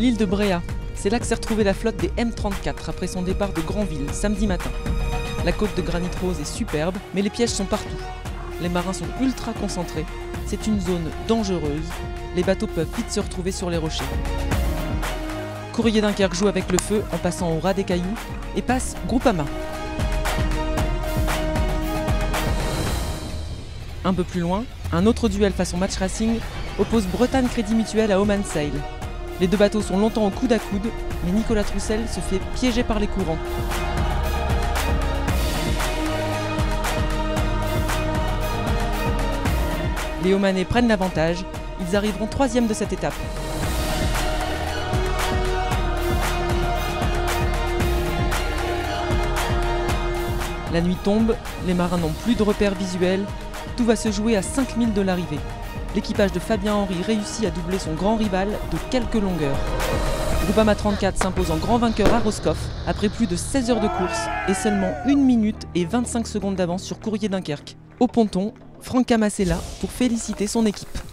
L'île de Bréa, c'est là que s'est retrouvée la flotte des M34 après son départ de Granville, samedi matin. La côte de granit rose est superbe, mais les pièges sont partout. Les marins sont ultra concentrés, c'est une zone dangereuse, les bateaux peuvent vite se retrouver sur les rochers. Courrier Dunkerque joue avec le feu en passant au ras des cailloux et passe Groupama. Un peu plus loin, un autre duel façon match racing oppose Bretagne Crédit Mutuel à Oman Sail. Les deux bateaux sont longtemps au coude à coude, mais Nicolas Troussel se fait piéger par les courants. Les Omanais prennent l'avantage, ils arriveront 3e de cette étape. La nuit tombe, les marins n'ont plus de repères visuels, tout va se jouer à 5000 de l'arrivée. L'équipage de Fabien Henry réussit à doubler son grand rival de quelques longueurs. Groupama 34 s'impose en grand vainqueur à Roscoff après plus de 16 heures de course et seulement 1 minute et 25 secondes d'avance sur Courrier Dunkerque. Au ponton, Franck Camas est là pour féliciter son équipe.